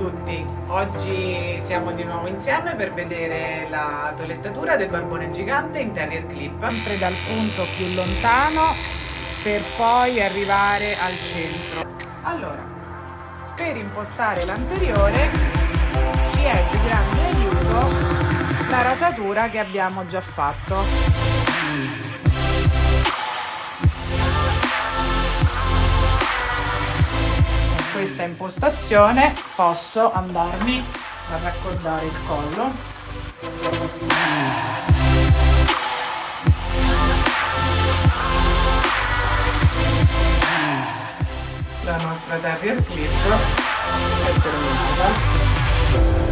tutti, oggi siamo di nuovo insieme per vedere la toelettatura del barbone gigante in Terrier Clip, sempre dal punto più lontano per poi arrivare al centro. Allora, per impostare l'anteriore ci è di grande aiuto la rasatura che abbiamo già fatto. Questa impostazione posso andarmi a raccordare il collo la nostra Terrier Clip è terminata.